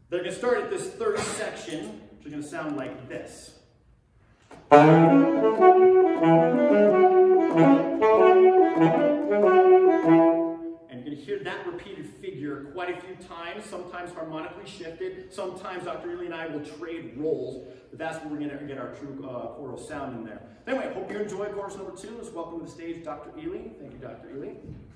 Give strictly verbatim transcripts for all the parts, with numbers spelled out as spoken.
They're going to start at this third section, which is going to sound like this. And you're going to hear that repeated figure quite a few times, sometimes harmonically shifted, sometimes Doctor Ely and I will trade roles, but that's where we're going to get our true uh, choral sound in there. Anyway, I hope you enjoy chorus number two. Let's welcome to the stage Doctor Ely. Thank you, Doctor Ely.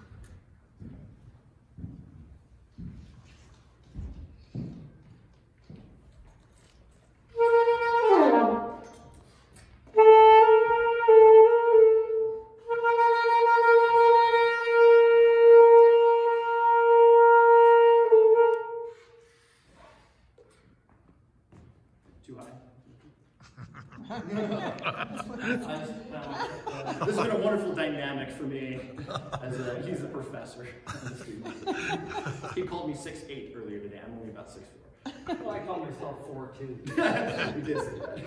Too high? This has been a wonderful dynamic for me, as a, he's a professor. He called me six eight earlier today. I'm only about six four. Well, I call myself four two. You did say that.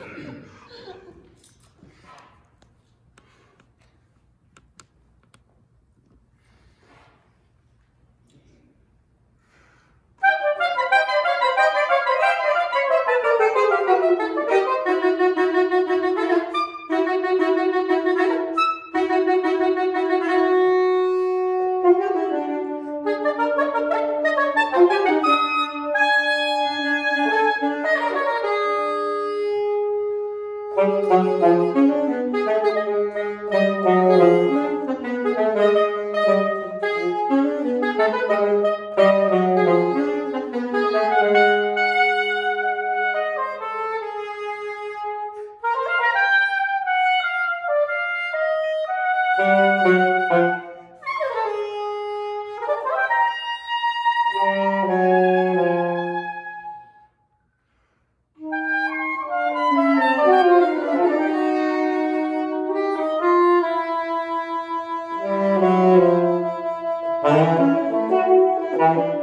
Thank you.